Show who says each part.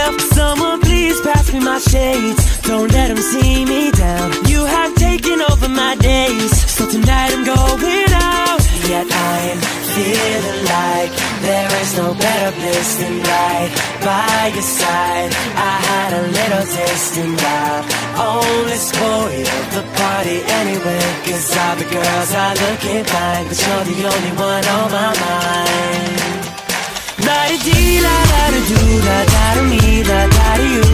Speaker 1: myself. Someone please pass me my shades. Don't let them see me down. You have taken over my days, so tonight I'm going out. Yet I'm feeling like there is no better place than right by your side. I had a little taste and I only spoiled the party anyway. Cause all the girls are looking fine, but you're the only one on my mind. La-di-dee, la-da-da-doo, la-da-da-me, la-da-da-you.